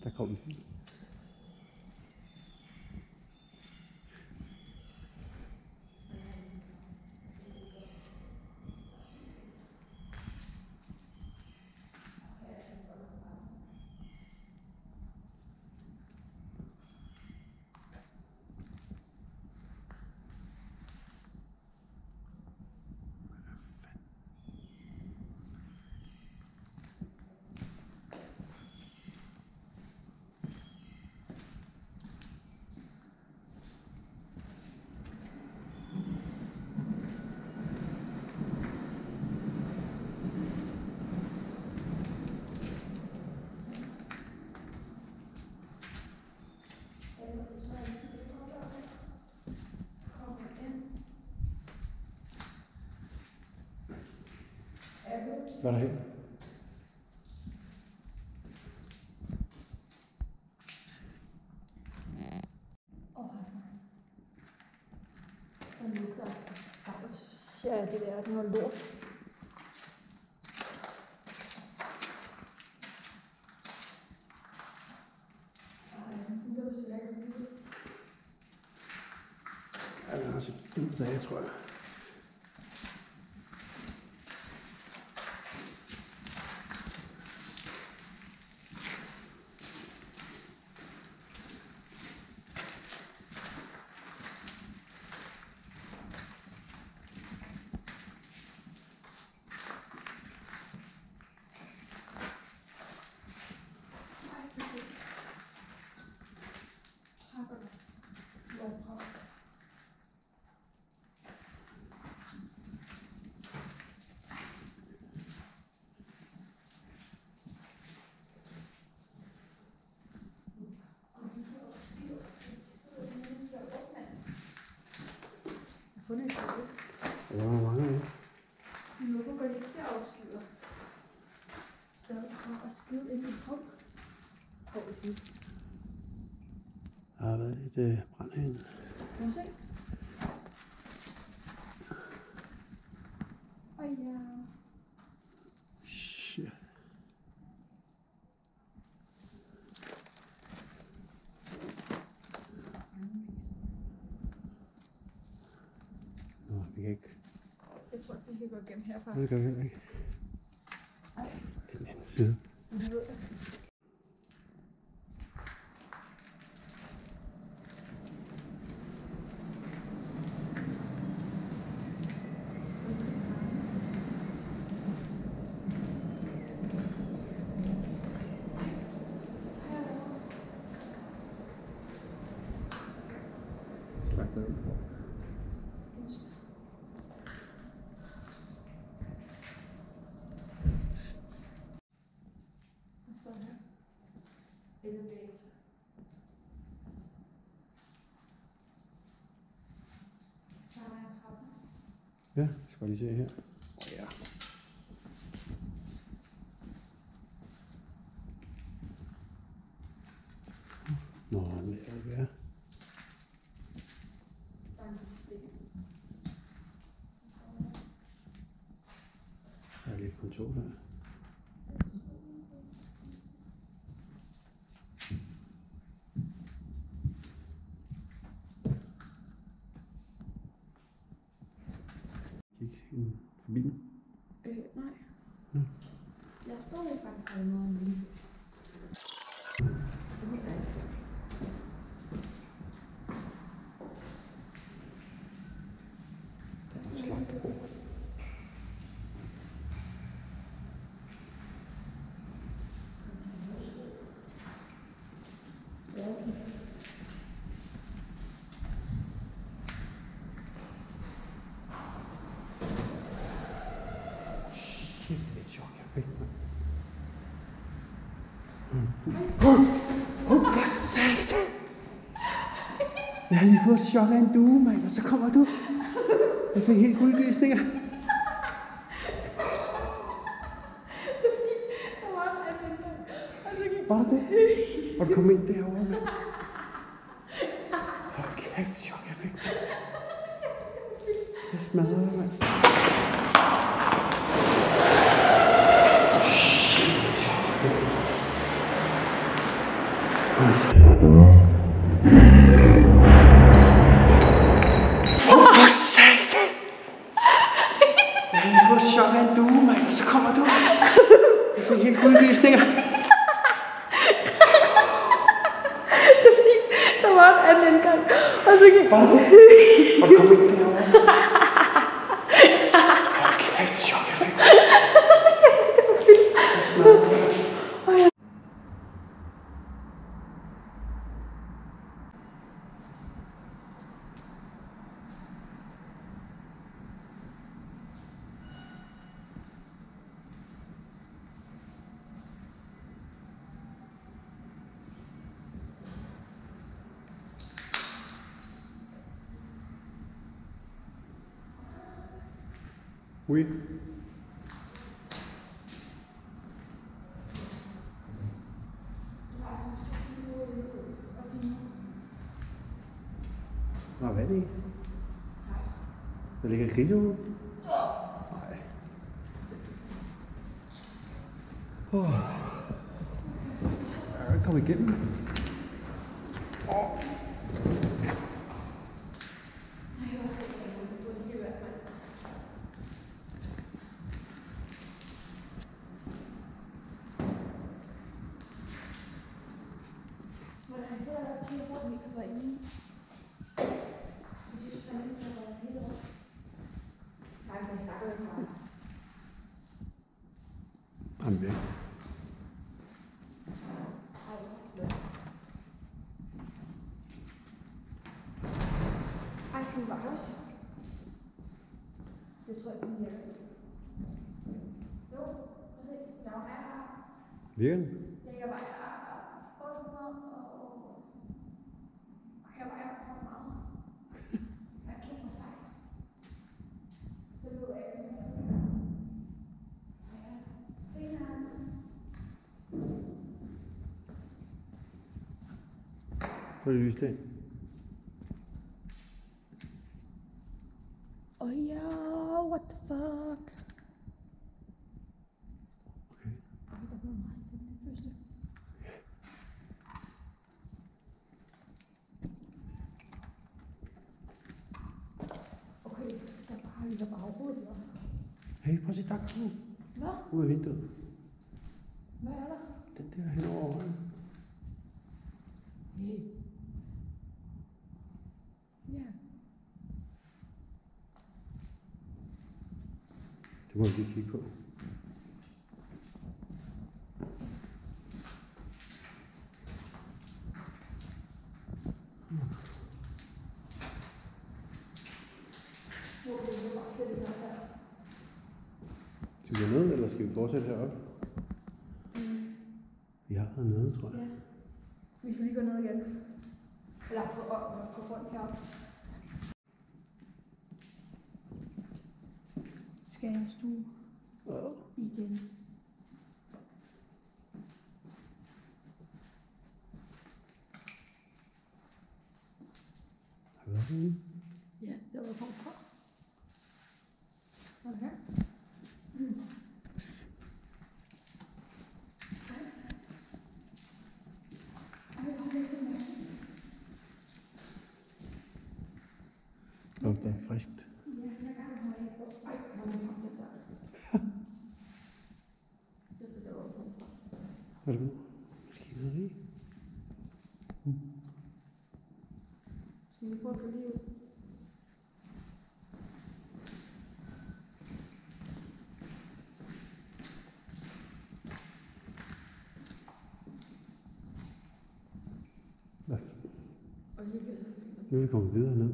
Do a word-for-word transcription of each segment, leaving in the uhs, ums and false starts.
Der kom den. Hvad er der her? Åh, altså. Der lugter stavs. Ja, det der er sådan noget lort. Ja, den har set ud af, tror jeg. Fundet et billede. Ja, der var mange af. Men hvorfor går de ikke der og skyder? I stedet for at skyde ind i en pump. Hvor er det? Der har været lidt øh, brand herinde. Må du se? Ej ja. Shit. Nå, vi kan ikke. Jeg tror, vi kan gå igennem herfra. Det gør vi heller ikke. Nej. Det er den anden side. Men du ved det. Slagtet. Så her. Elevator. Der er en trappe. Ja, jeg skal bare lige se her. Åh oh, ja. Nå, det er det være. Der er en lille sten. Der er lidt kontor her. Kig ind forbi den. Øh, nej. Ja. Jeg er stadigvæk bange for noget af det. Det mener jeg ikke. Der er slagtebord. Ja, okay. Shit, et chok, jeg fik mig. Åh, oh, for satan! Jeg har lige fået et chok af en due, mand, og så kommer du. Jeg ser helt guldgysninger. Der var en anden der. Og så gik Var der det? Og du kom ind derovre, mand. Hold kæft, et chok, jeg fik mig. Jeg smadrede dig, mand. Shit, et chok, jeg fik mig. helt guldgysninger. Det er fordi, der var en anden indgang. Og så gik... Var det det? Og kom ind derovre. Hold kæft, det er sjovt, jeg fik. Det var fint. Oui. Nå, hvad er det? Der ligger grisehue. Nej. Oh. Jeg kan ikke komme igennem. Oh. Jamen, væk. Ej, skal vi bare også? Det tror jeg ikke, den virker. Jo, prøv at se. Der var her. Virker den? Jeg kan bare otte hundrede og... Jeg kan bare for meget. Jeg er kæft for sejt. Det løber af sådan her. Så er det lyst af. Oh ja, what the fuck? Okay. Ej, der blev meget stille lige pludselig. Okay, der er bare lidt baghovedet der. Hey, prøv at se, der er kommet. Hvad? Ud af vinduet. Hvad er der? Den der henover over. Hey. Ja. Det må vi lige kigge på. Skal vi gå ned, eller skal vi fortsætte heroppe? Mm. Vi har været nede, tror jeg. Ja. Vi skal lige gå ned igen. Eller gå, op, gå rundt heroppe. Skal jeg stue Oh. igen? Har vi været herinde? Ja, det var kommet fra. Var det her? Mm. Åh, det er friskt. Ja, jeg kan have mig på. Ej, hvor er det kommet det der. Det er det, der var kommet fra. Hvad er det nu? Måske noget i? Hmm. Skal vi prøve at gå lige ud? Hvad? Og lige bliver så fint. Nu er vi kommet videre ned.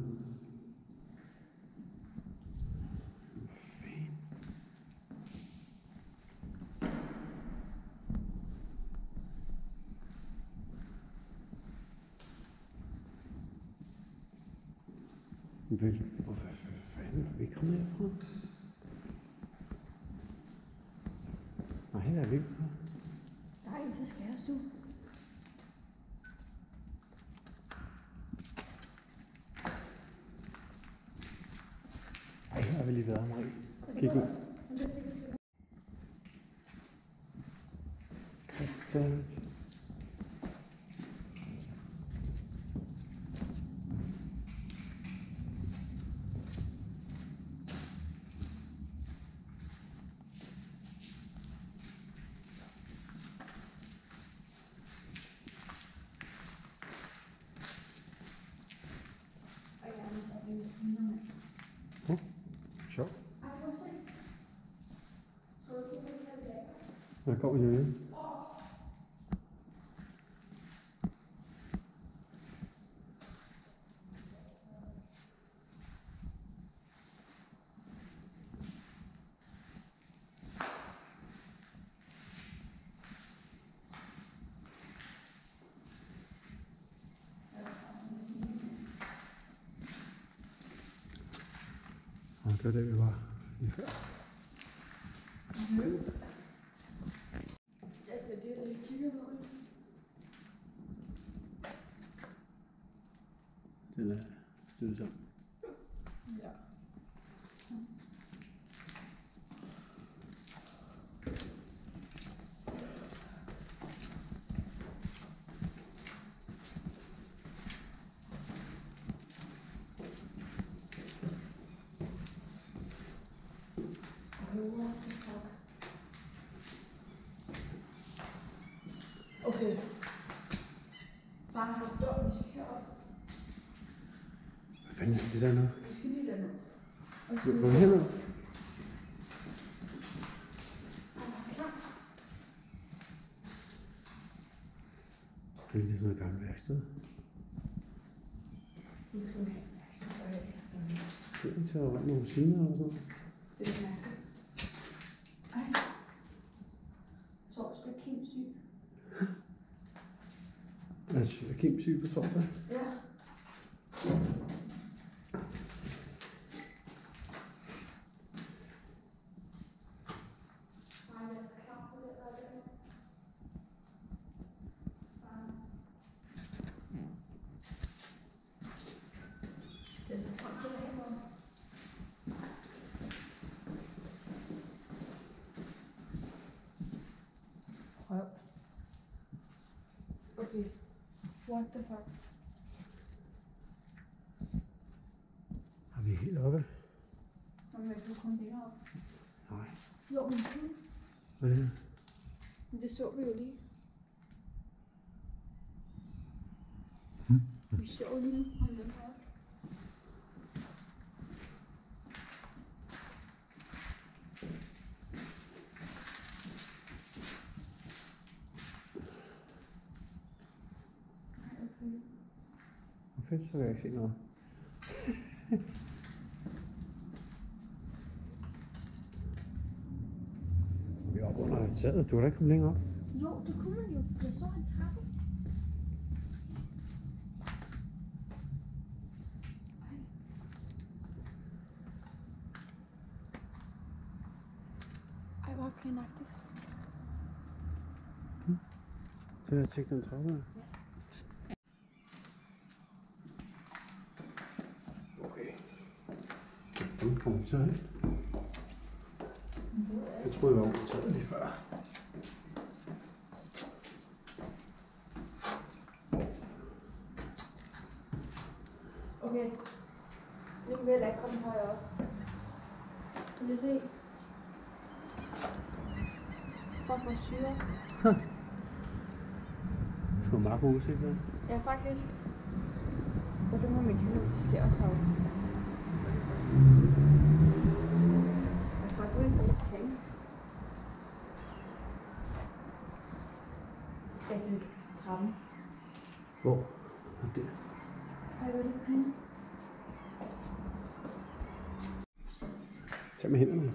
Vel, hvor fanden er vi kommet herfra? Nej, her er vi ikke. Der er en til skærestue. Ej, her har vi lige været, Marie. Kig ud. Katten. Jeg går hjemme. Og det var det, vi var lige før. Mm-hmm. Ja, det er det, jeg kigger på. Den er støttet sammen. Ja. Okay. Bare har du døren, vi skal herop. Hvad fanden er det dernede? Vi skal lige derned. Okay. Gå herned. Det er sådan et gammelt værksted. Vi skal have et værksted, og jeg skal dernede. Det er til at rette nogle maskiner og sådan noget. Det er mærkeligt. Ej. Torsdag er Kim syg. Altså, er Kim syg på torsdag? Ja. Det er så koldt på dagen, hvor Prøv. Okay. What the fuck? Har vi helt oppe? Jamen, jeg kan komme længere op. Nej. Jo, men det. Hvad er det her? Men det så vi jo lige. Hmm. Vi så jo lige om den her. Okay. Hvor fedt, så kan jeg ikke se noget. Vi er oppe under taget. Du kan da ikke komme længere op. Jo, det kunne man jo. Jeg så en trappe. Ej. Ej, hvor planagtigt. Så jeg tjekke den trappe her. Okay. Den kommer vi så hen. Jeg troede, jeg var over taget lige før. Okay. Nu vil jeg ikke komme højere op. Kan I se? Fuck, hvor syre. Du skal meget god udsigt der. Ja, faktisk. Og så må min tænke, se os herovre. Jeg får ikke ud i ting. Ja, det er trappen. Hvor? Og der. Ej, hvor er det pænt. Tag med hænderne.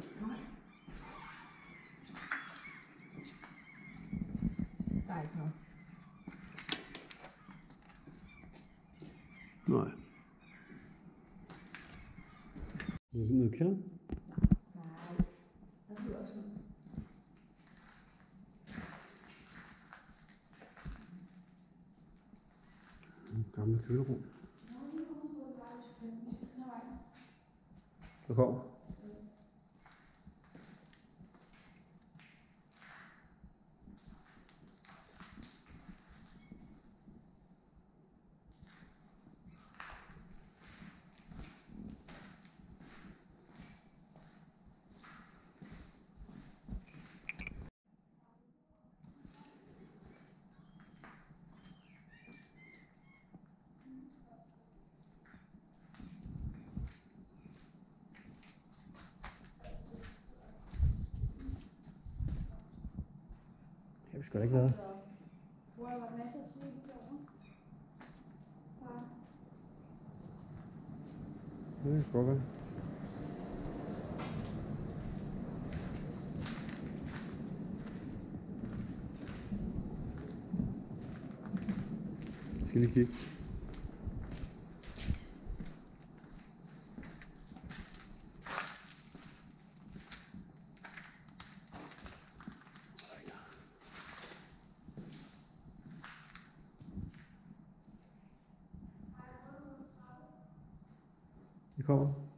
Der er ikke noget. Nej. Er det sådan noget kælder? Nej. Der er også noget. Gamle kølerum. Nå, lige nu har vi bare lidt spændende. Vi skal den her vej. Der kommer. har sgu da ikke været. Hvor der var masser af slik derovre. Ja. Det er sgu godt. Jeg skal lige kigge. Det kommer.